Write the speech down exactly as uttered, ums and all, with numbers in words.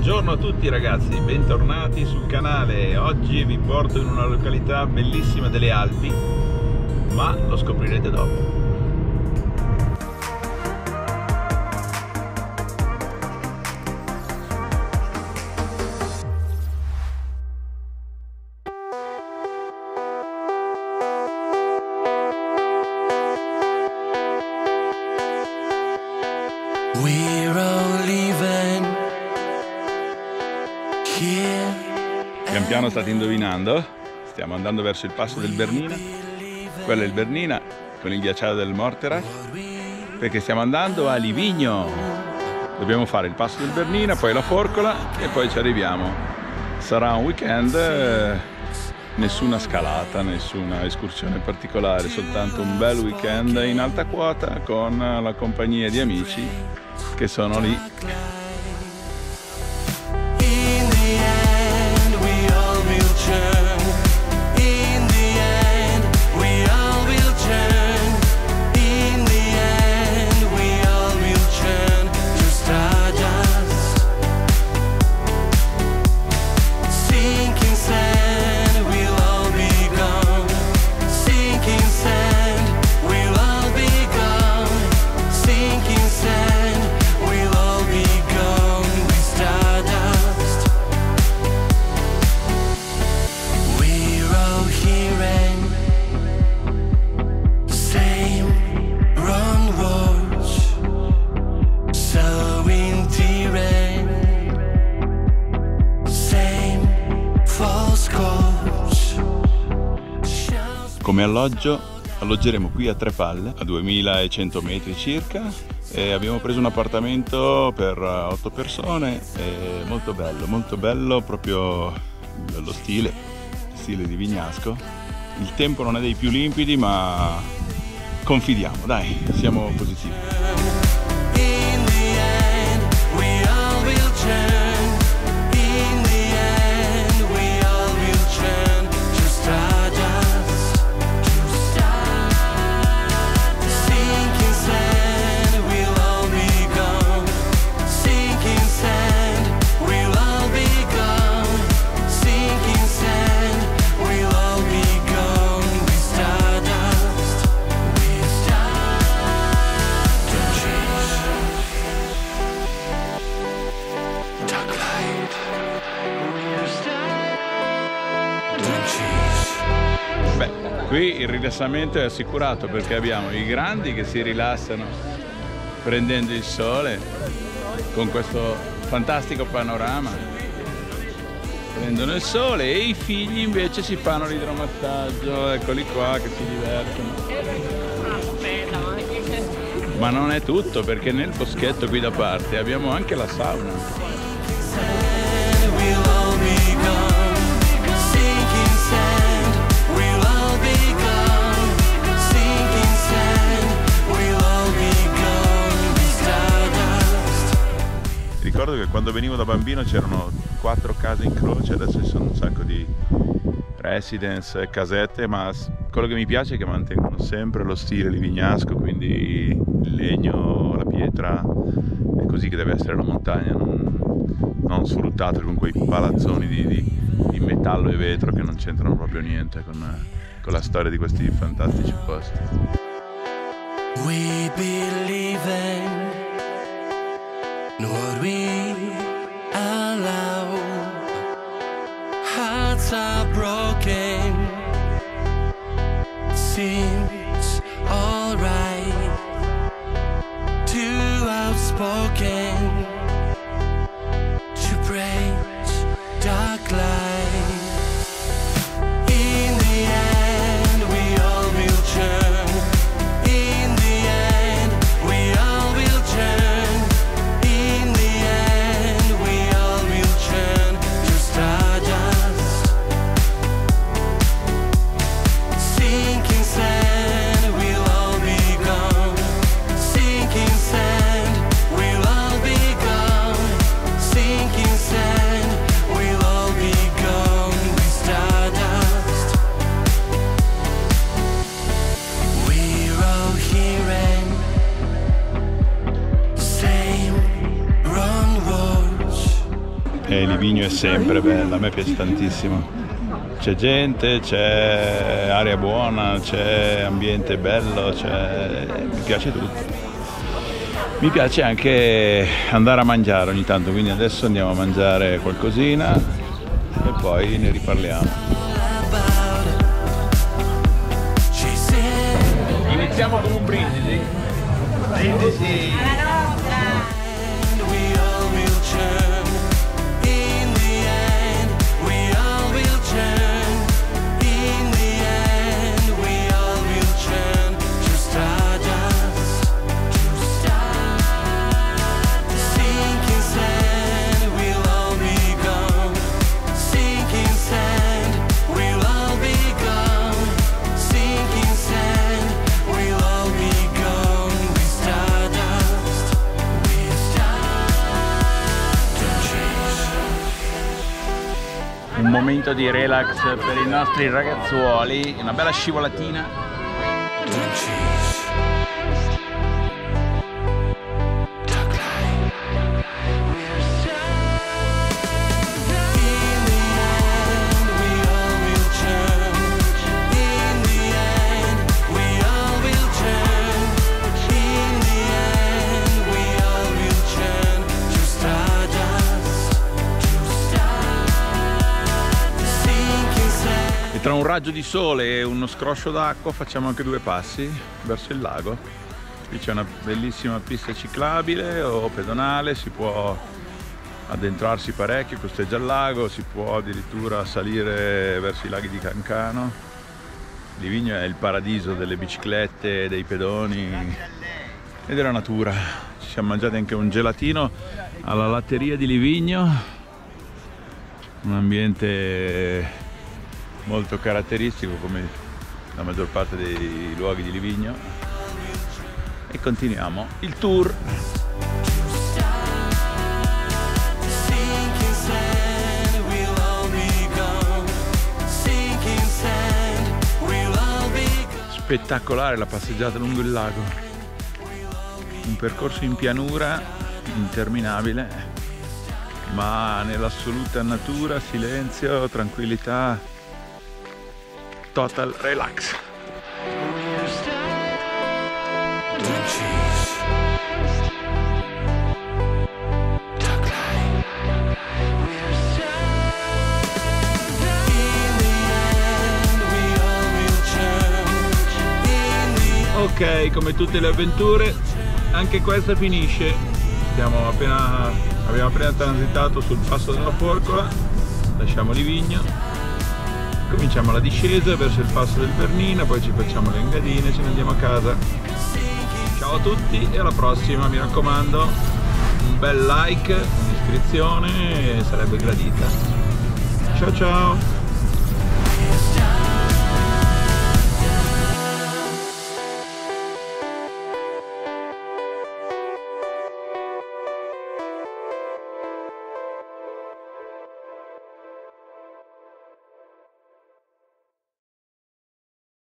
Buongiorno a tutti ragazzi, bentornati sul canale. Oggi vi porto in una località bellissima delle Alpi, ma lo scoprirete dopo. Pian piano state indovinando, stiamo andando verso il passo del Bernina. Quello è il Bernina con il ghiacciaio del Morterat, perché stiamo andando a Livigno. Dobbiamo fare il passo del Bernina, poi la Forcola e poi ci arriviamo. Sarà un weekend, eh, nessuna scalata, nessuna escursione particolare, soltanto un bel weekend in alta quota con la compagnia di amici che sono lì. Come alloggio alloggeremo qui a Tre Palle, a duemilacento metri circa, e abbiamo preso un appartamento per otto persone. È molto bello, molto bello proprio lo stile, stile di Vignasco. Il tempo non è dei più limpidi, ma confidiamo, dai, siamo positivi. Beh, qui il rilassamento è assicurato perché abbiamo i grandi che si rilassano prendendo il sole con questo fantastico panorama, prendono il sole, e i figli invece si fanno l'idromassaggio, eccoli qua che si divertono. Ma non è tutto, perché nel boschetto qui da parte abbiamo anche la sauna. Ricordo che quando venivo da bambino c'erano quattro case in croce, adesso ci sono un sacco di residence e casette, ma quello che mi piace è che mantengono sempre lo stile livignasco, quindi il legno, la pietra, è così che deve essere la montagna, non, non sfruttato con quei palazzoni di, di, di metallo e vetro che non c'entrano proprio niente con, con la storia di questi fantastici posti. We believe in what we allow. Hearts are broken. Seems alright. Too outspoken to break dark light. In the end, we all will turn. In the end, we all will turn. Sinking sand. E Livigno è sempre bella, a me piace tantissimo. C'è gente, c'è aria buona, c'è ambiente bello, c'è... mi piace tutto. Mi piace anche andare a mangiare ogni tanto, quindi adesso andiamo a mangiare qualcosina e poi ne riparliamo. Iniziamo con un brindisi. Brindisi. Un momento di relax per i nostri ragazzuoli, una bella scivolatina. Tra un raggio di sole e uno scroscio d'acqua facciamo anche due passi verso il lago. Qui c'è una bellissima pista ciclabile o pedonale, si può addentrarsi parecchio, costeggia il lago, si può addirittura salire verso i laghi di Cancano. Livigno è il paradiso delle biciclette, dei pedoni e della natura. Ci siamo mangiati anche un gelatino alla latteria di Livigno, un ambiente molto caratteristico come la maggior parte dei luoghi di Livigno, e continuiamo il tour. Spettacolare la passeggiata lungo il lago, un percorso in pianura interminabile, ma nell'assoluta natura, silenzio, tranquillità, total relax. Ok, come tutte le avventure, anche questa finisce. Siamo appena, abbiamo appena transitato sul passo della Forcola, lasciamo Livigno. Cominciamo la discesa verso il passo del Bernina, poi ci facciamo le engadine e ce ne andiamo a casa. Ciao a tutti e alla prossima, mi raccomando, un bel like, un'iscrizione sarebbe gradita. Ciao ciao!